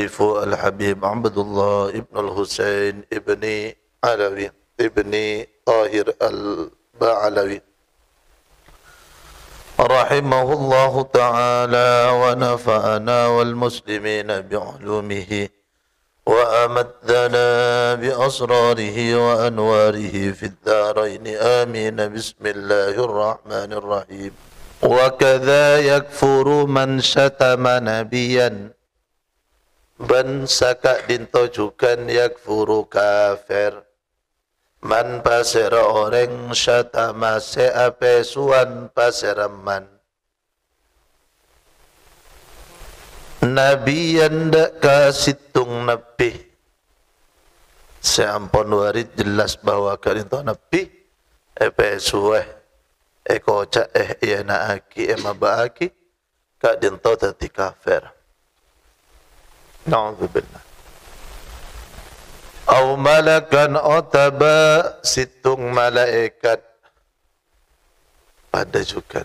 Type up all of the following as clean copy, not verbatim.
المؤلف الحبيب عبد الله ابن الحسين ابن علوي ابن طاهر البعلوي رحمه الله تعالى ونفعنا والمسلمين بعلومه وأمدنا بأسراره وأنواره في الدارين آمين بسم الله الرحمن الرحيم وكذا يكفر من شتم نبيا ban saka dintojukan yakfuru kafir man pasera orang syatama seape suan paseraman nabiyan dak kasitung nabi seampun warid jelas bahwa karinto nabi epe suwe eko cak yana aki emabaaki kak dinto tati kafir. Na'udzubillah. Au malakan otaba situng malaikat pada juga.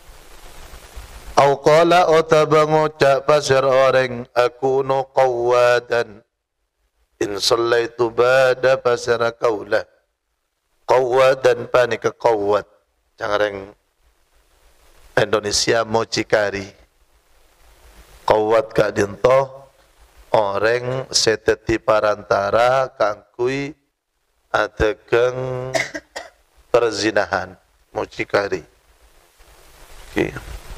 Au qala otaba ngucap pasir orang akunu qawwadan in sallaitu bada pasir kaulah qawwadan panik qawwad jangan Indonesia mucikari qawwad kak dinto orang seteti parantara kangkui adegeng perzinahan mucikari. Okay.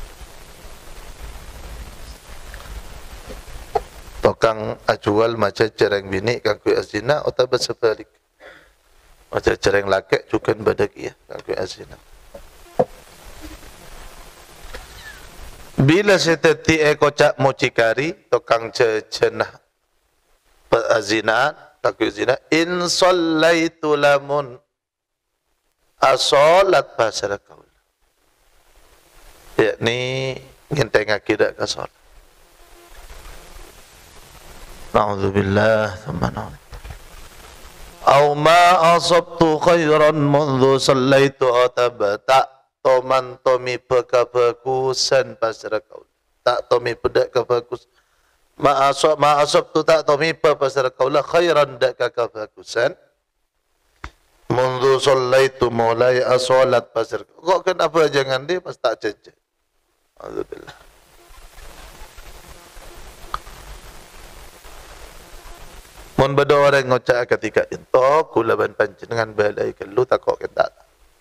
Tokang ajual macam cereng bini kangkui azina atau bersebalik macam cereng laki juga badak ia kangkui azina. Bila seteti ekocak mucikari tokang cecenah azina takui zina in sallaitu lamun asolat pasal kaul yakni ngenteng akidah ka salat. Na'udzubillah thumma na'udzubillah. Au ma asabtu khairan mundu sallaitu atabata toman tomi pekabagusan pasal kaul tak tomi pedak kebagus ma'asab tu tak tomi pasal kaul khairan dak kebagusan mundu sallaitu mulai asolat pasal kok kenapa jangan dia pas tak cecek. Alhamdulillah. Mun beda orang ngocak ketika itu kulaban panjenengan balai kelu takok kentak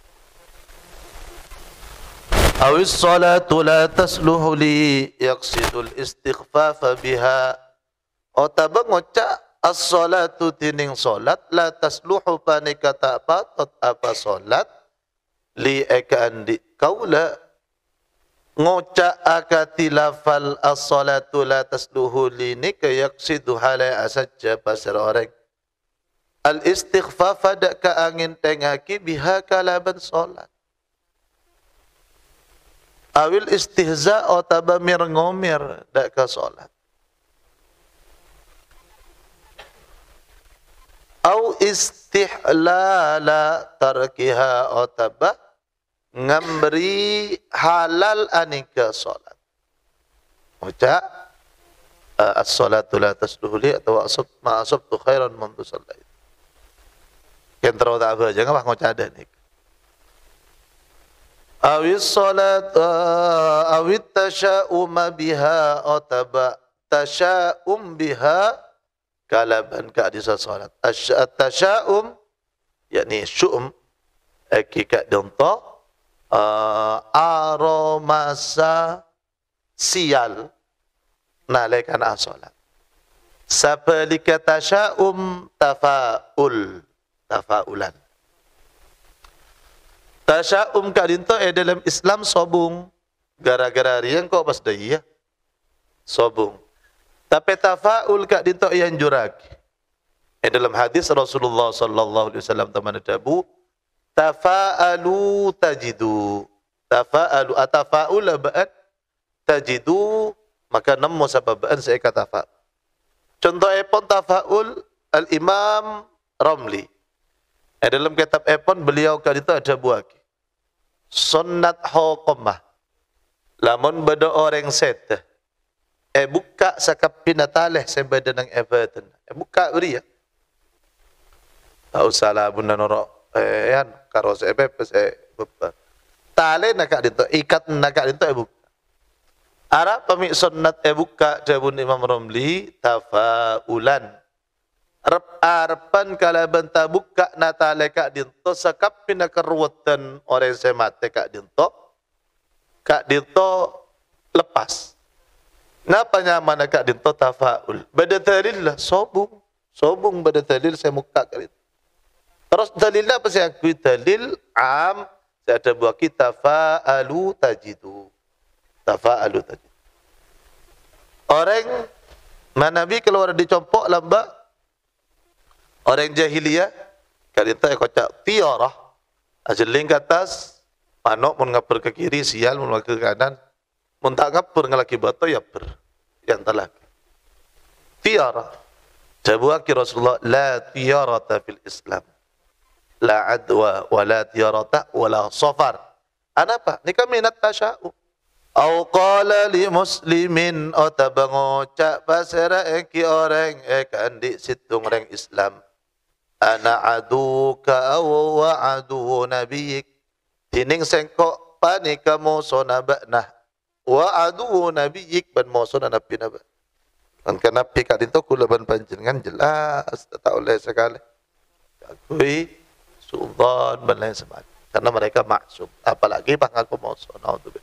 awis salatu la tasluhu li yaqsidul istighfafa biha otaba ngocak as-salatu tining salat la tasluhu panika tak patut apa salat li eka andi kaula ngocak akati lafal as-salatu la tasluhu li nika yaqsidu hala asajja pasar orang al istighfafa dak ka angin tengaki biha kalaban salat awil istihza atau ngomir dak ka salat au istihlala tarkiha atau ngamberi halal anika salat ucap as-salatu la tasluhu li atau ma asabtu khairan mundu sallait kentro tak apa jangan ngocak ada nik awis salat awit tasya'um biha ataba tasya'um biha kalaban ka di salat tasya'um yakni syu'um hakikat donto aromasa sial nalekan salat sapalika tasya'um tafaulan tasya'um kak dinto dalam Islam sobung gara-gara riang kok pas daya sobung tapi tafaul kak dinto yang juraki dalam hadis Rasulullah sallallahu alaihi wasallam teman dabu tafa'alu tajidu tafa'alu atafaul ba'at tajidu maka nemu sababaan saya kata fa contoh epon tafaul al-Imam Ramli dalam kitab epon beliau kali itu ada buaki sunnat hukumah lamun beda orang set buka sakap pinataleh sebeda nang Everton. Buka beri ya. Tak usahlah bunda norok. Yan karo sebeb bepa. Tale nak dito ikat nak dito buka. Ara pamik sunnat buka jabun Imam Romli tafaulan. Arpan kalaban buka natale kak dinto sakap pinakaruwatan orang semate kak dinto lepas. Napa nyaman kak dinto tafaul. Bada dalil lah sobung bada dalil saya muka kali. Terus dalilnya apa saya akui dalil am saya ada buah kita tafaalu tajidu. Tafaalu tajidu. Orang Nabi keluar dicompok lamba orang jahiliyah kali itu kocak tiarah ajeling ke atas manok mun ngapur ke kiri sial mun ke kanan mun tak ngapur ngalaki bato ya ber yang telah tiarah jabuaki Rasulullah la tiarata fil Islam la adwa wa la tiarata wa la safar anapa ni kami minat tasya'u au qala li muslimin otabangoca pasera eki orang kandi situng orang Islam ana aduka wa adu nabiyik tining sengkok pani kamu sona baknah wa adu nabiyik ban mo sona nabi naba kan nabi kat itu kula ban panjenengan jelas tak oleh sekali akui sudzon ban lain sebagainya karena mereka maksum apalagi pangaku mo sona untuk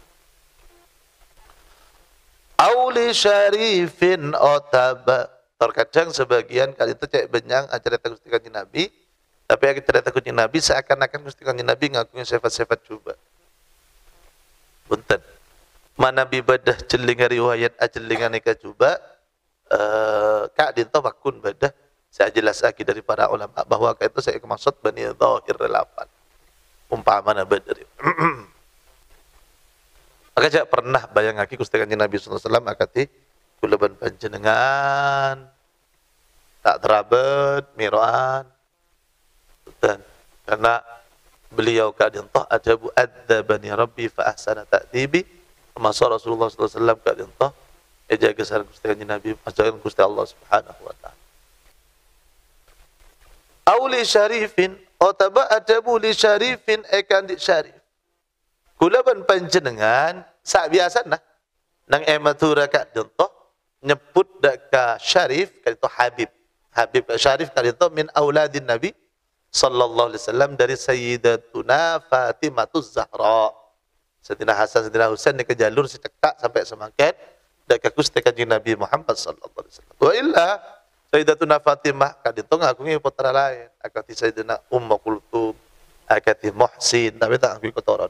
auli syarifin otaba. Terkadang sebagian kali itu cek benyang acara Gusti Kanjeng Nabi, tapi acara Kanjeng Nabi seakan-akan Gusti Kanjeng Nabi ngakuin sifat-sifat coba. Punten. Mana bibadah jelingan riwayat ajelingan eka coba kak dinto bakun badah saya jelas lagi dari para ulama bahwa itu saya maksud bani zahir relapan. Umpamana badar. Maka saya pernah bayang lagi Gusti Kanjeng Nabi sallallahu alaihi wasallam akati kulaban panjenengan tak terabet miroan dan karena beliau kadang toh adabu adzabani rabbi fa ahsana ta'dibi masa Rasulullah sallallahu alaihi wasallam kadang toh jaga sareng Gusti Kanjeng Nabi ajaran Gusti Allah Subhanahu wa taala auli syarifin otaba adabu li syarifin ekandi syarif kulaban panjenengan sak biasana nang ematura kadang toh nyebut daka syarif kali itu Habib syarif kali itu min auladin Nabi sallallahu alaihi wasallam dari Sayyidatuna Fatimatuz Zahra. Sayyidina Hasan Sayyidina Husain ke jalur secekak sampai semakin daka Gusti Kanjeng Nabi Muhammad sallallahu alaihi wasallam. Wa illa Sayyidatuna Fatimah kali itu ngakungi putra lain akati Sayyidina Ummu Kulthum akati Muhsin tapi tak ngakui kotoran.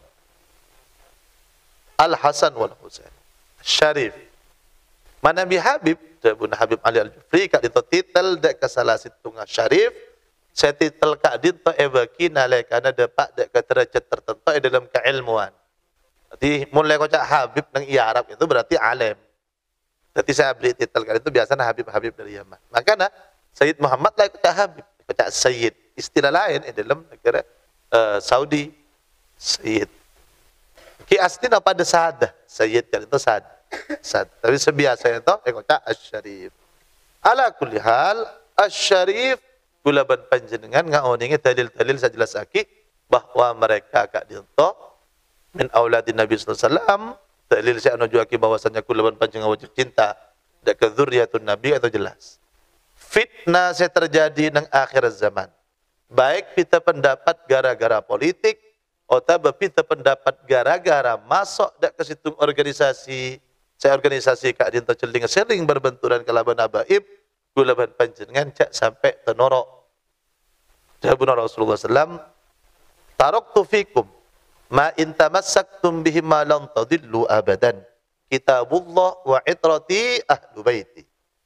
Al Hasan wal Husain syarif mana bi Habib Dabun Habib Ali Al-Jufri kak dito titel dek kesalah situnga syarif saya titel kak dito ebaki nalekana dapat dek ke derajat tertentu dalam keilmuan jadi mulai kocak Habib nang iya Arab itu berarti alim jadi saya beli titel kak itu biasanya Habib-Habib dari Yaman makanya Sayyid Muhammad lah kocak Habib kocak Sayyid istilah lain dalam negara Saudi Sayyid ki aslinya pada sadah Sayyid kan itu sadah tapi sebiasa itu kocak Asy-Syarif ala kulli hal Asy-Syarif gulaban panjenengan ngaoningi dalil-dalil saya jelas aki bahwa mereka kak dinto min auladin Nabi sallallahu alaihi wasallam dalil saya anu aki bahwasanya gulaban panjenengan wajib cinta dak ke dzurriyyatun Nabi atau jelas fitnah saya terjadi nang akhir zaman baik kita pendapat gara-gara politik atau kita pendapat gara-gara masuk dak ke situ organisasi saya organisasi kak dinto celing sering berbenturan kalaban abaib kulaban panjenengan cak sampai tenorok jawabuna Rasulullah sallam taraktu fikum ma in tamassaktum bihi ma lan tadillu abadan kitabullah wa itrati ahlu baiti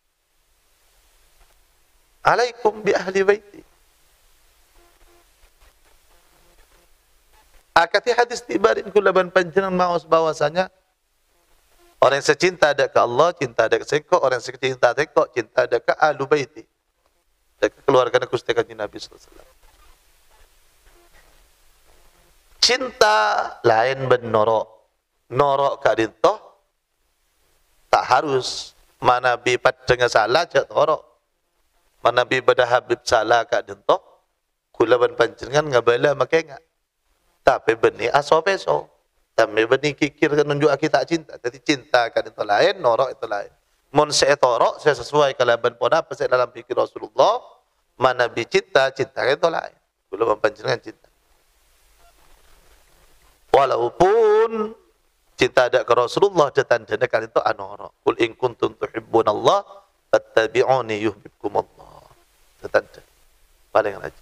alaikum bi ahli baiti akati hadis tibarin kulaban panjenengan maos bahwasanya orang yang secinta ada ke Allah, cinta ada ke sengkok. Orang yang secinta ada ke cinta ada ke ahlu baiti. Ada ke keluarga Gusti Kanjeng Nabi sallallahu alaihi wasallam. Cinta lain ben norok. Norok kadinto tak harus Mana bi pat dengan salah cak torok. Mana bi pada Habib salah kak dentok. Kula ban panjenengan ngabala makenga. Tapi beni aso peso. Tapi beni kikir kan nunjuk kita cinta. Jadi cinta kan itu lain, norok itu lain. Mun saya torok, saya sesuai kalaban pona apa saya dalam fikir Rasulullah. Mana bi cinta, cinta kan itu lain. Kula ban panjenengan cinta. Walaupun cinta ada ke Rasulullah, tanda kan itu anoro. Kul in kuntum tuhibbunallah fattabi'uni yuhibbukumullah. Tanda. Paling rajin.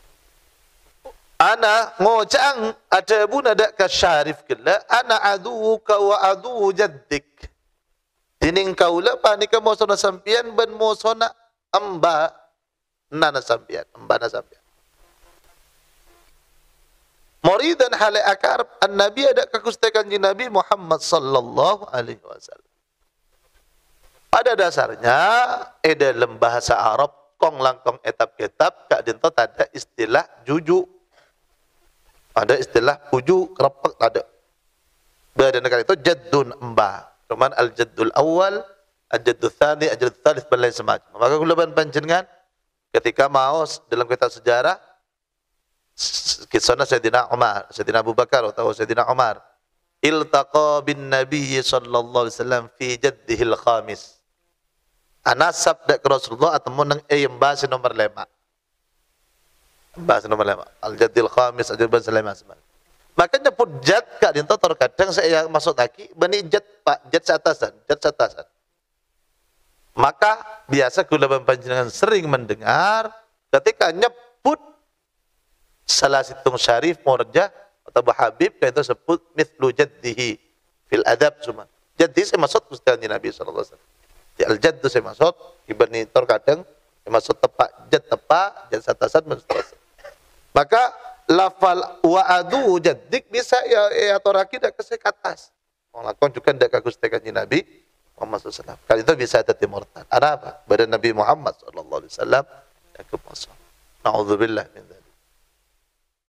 Ana ngojang ada pun ada ke syarif kala ana aduka wa adu jaddik. Dining kaula panika mo sona sampian ben mo sona amba nana sampian, amba na sampian. Muridan hale akar an-nabi ada kekustekan di Nabi Muhammad sallallahu alaihi wasallam. Pada dasarnya dalam bahasa Arab kong langkong etap kitab kak dinto ada istilah juju. Ada istilah puju, kerepek, ada. Badan negara itu jaddun emba. Cuman al-jaddul awal, al-jaddul thani, al-jaddul thalith, dan lain semacam. Maka kulaban panjenengan, ketika mau dalam kitab sejarah, kisahnya Sayyidina Umar, Sayyidina Abu Bakar, atau Sayyidina Umar, iltaqa bin Nabi sallallahu alaihi wasallam fi jaddihil khamis. Anasab dak Rasulullah atau menang emba nomor 5. Bahasa nomor 5. Al-Jaddil Khamis, Al-Jaddil Sulaiman. Makanya pun jad kak dinto terkadang saya masuk lagi bani jad pak, jad seatasan, jad seatasan. Maka biasa kula panjenengan sering mendengar ketika nyebut salah situng syarif murjah atau Habib kayak itu sebut mithlu jaddihi fil adab cuma. Jaddi saya maksud Gusti Nabi sallallahu alaihi wasallam. Di al-jadd saya maksud ibni terkadang saya maksud tepak jad jad seatasan menstasan. Maka lafal wa'adu jaddik bisa ya toraki dak ke atas. Lakon juga ndak kagustekan Nabi Muhammad SAW. Kali itu bisa ada murtad. Ada apa? Badan Nabi Muhammad SAW yang kemasuk. Na'udzubillah min dzalik.